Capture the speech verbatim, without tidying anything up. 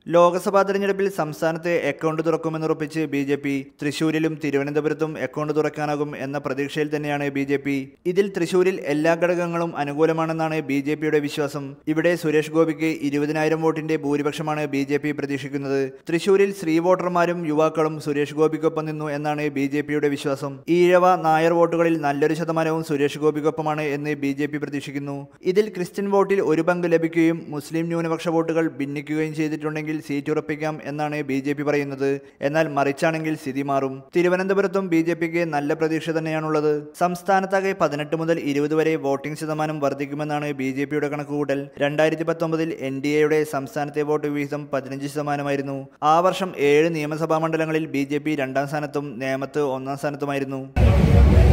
ലോക്സഭാ തെരഞ്ഞെടുപ്പിൽ സംസ്ഥാനത്തെ അക്കൗണ്ട് തുറക്കുമെന്നുറപ്പിച്ച് ബി ജെ പി. തൃശൂരിലും തിരുവനന്തപുരത്തും അക്കൗണ്ട് തുറക്കാനാകും എന്ന പ്രതീക്ഷയിൽ തന്നെയാണ് ബി ജെ പി. ഇതിൽ തൃശൂരിൽ എല്ലാ ഘടകങ്ങളും അനുകൂലമാണെന്നാണ് ബി ജെ പിയുടെ വിശ്വാസം. ഇവിടെ സുരേഷ് ഗോപിക്ക് ഇരുപതിനായിരം വോട്ടിന്റെ ഭൂരിപക്ഷമാണ് ബി ജെ പി പ്രതീക്ഷിക്കുന്നത്. തൃശൂരിൽ സ്ത്രീ വോട്ടർമാരും യുവാക്കളും സുരേഷ് ഗോപിക്കൊപ്പം നിന്നു എന്നാണ് ബി ജെ പിയുടെ വിശ്വാസം. ഈഴവ നായർ വോട്ടുകളിൽ നല്ലൊരു ശതമാനവും സുരേഷ് ഗോപിക്കൊപ്പമാണ് എന്ന് ബി ജെ പി പ്രതീക്ഷിക്കുന്നു. ഇതിൽ ക്രിസ്ത്യൻ വോട്ടിൽ ഒരു പങ്ക് ലഭിക്കുകയും മുസ്ലിം ന്യൂനപക്ഷ വോട്ടുകൾ ഭിന്നിക്കുകയും ചെയ്തിട്ടുണ്ടെങ്കിൽ സീറ്റ് ഉറപ്പിക്കാം എന്നാണ് ബി ജെ പി പറയുന്നത്. എന്നാൽ മറിച്ചാണെങ്കിൽ സ്ഥിതി മാറും. തിരുവനന്തപുരത്തും ബി ജെ പിക്ക് നല്ല പ്രതീക്ഷ തന്നെയാണുള്ളത്. സംസ്ഥാനത്താകെ പതിനെട്ട് മുതൽ ഇരുപത് വരെ വോട്ടിംഗ് ശതമാനം വർദ്ധിക്കുമെന്നാണ് ബി ജെ പിയുടെ കണക്കുകൂട്ടൽ. രണ്ടായിരത്തി പത്തൊമ്പതിൽ എൻ ഡി എയുടെ സംസ്ഥാനത്തെ വോട്ട് വിഹിതം പതിനഞ്ച് ശതമാനമായിരുന്നു. ആ വർഷം ഏഴ് നിയമസഭാ മണ്ഡലങ്ങളിൽ ബി ജെ പി രണ്ടാം സ്ഥാനത്തും നേമത്ത് ഒന്നാം സ്ഥാനത്തുമായിരുന്നു.